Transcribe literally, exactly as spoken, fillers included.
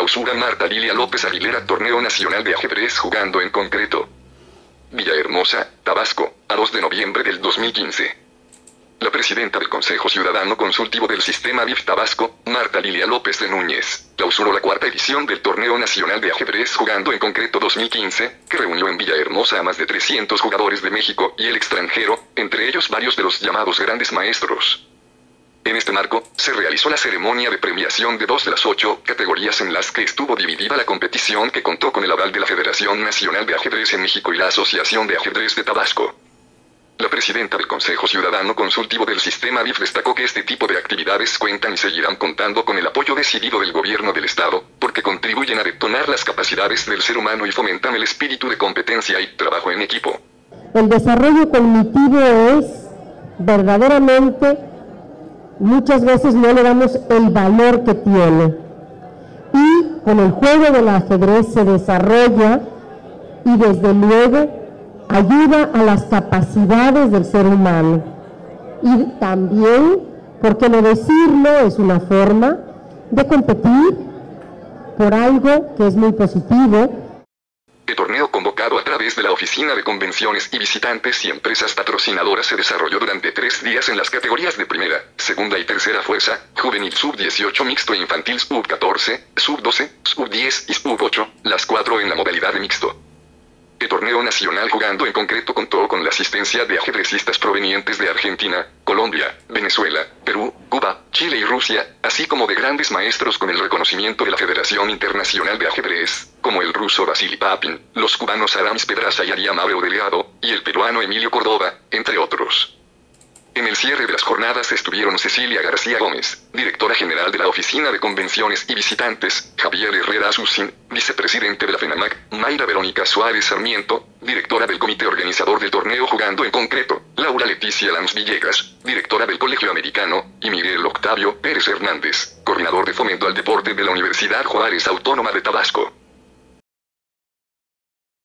Clausura Marta Lilia López Aguilera Torneo Nacional de Ajedrez Jugando en Concreto. Villahermosa, Tabasco, a dos de noviembre del dos mil quince. La presidenta del Consejo Ciudadano Consultivo del Sistema B I F Tabasco, Marta Lilia López de Núñez, clausuró la cuarta edición del Torneo Nacional de Ajedrez Jugando en Concreto dos mil quince, que reunió en Villahermosa a más de trescientos jugadores de México y el extranjero, entre ellos varios de los llamados grandes maestros. En este marco, se realizó la ceremonia de premiación de dos de las ocho categorías en las que estuvo dividida la competición, que contó con el aval de la Federación Nacional de Ajedrez en México y la Asociación de Ajedrez de Tabasco. La presidenta del Consejo Ciudadano Consultivo del Sistema B I F destacó que este tipo de actividades cuentan y seguirán contando con el apoyo decidido del gobierno del Estado, porque contribuyen a detonar las capacidades del ser humano y fomentan el espíritu de competencia y trabajo en equipo. El desarrollo cognitivo es verdaderamente, muchas veces no le damos el valor que tiene. Y con el juego del ajedrez se desarrolla y desde luego ayuda a las capacidades del ser humano. Y también, por qué no decirlo, es una forma de competir por algo que es muy positivo. El torneo, convocado a través de la Oficina de Convenciones y Visitantes y empresas patrocinadoras, se desarrolló durante tres días en las categorías de primera, segunda y tercera fuerza, juvenil sub dieciocho, mixto e infantil sub catorce, sub doce, sub diez y sub ocho, las cuatro en la modalidad de mixto. El torneo nacional Jugando en Concreto contó con la asistencia de ajedrecistas provenientes de Argentina, Colombia, Venezuela, Perú, Cuba, Chile y Rusia, así como de grandes maestros con el reconocimiento de la Federación Internacional de Ajedrez, como el ruso Vasily Papin, los cubanos Aramis Pedraza y Ariam Abreu Delgado, y el peruano Emilio Córdoba, entre otros. En el cierre de las jornadas estuvieron Cecilia García Gómez, directora general de la Oficina de Convenciones y Visitantes, Javier Herrera Azucín, vicepresidente de la FENAMAC, Mayra Verónica Suárez Sarmiento, directora del comité organizador del torneo Jugando en Concreto, Laura Leticia Lanz Villegas, directora del Colegio Americano, y Miguel Octavio Pérez Hernández, coordinador de fomento al deporte de la Universidad Juárez Autónoma de Tabasco.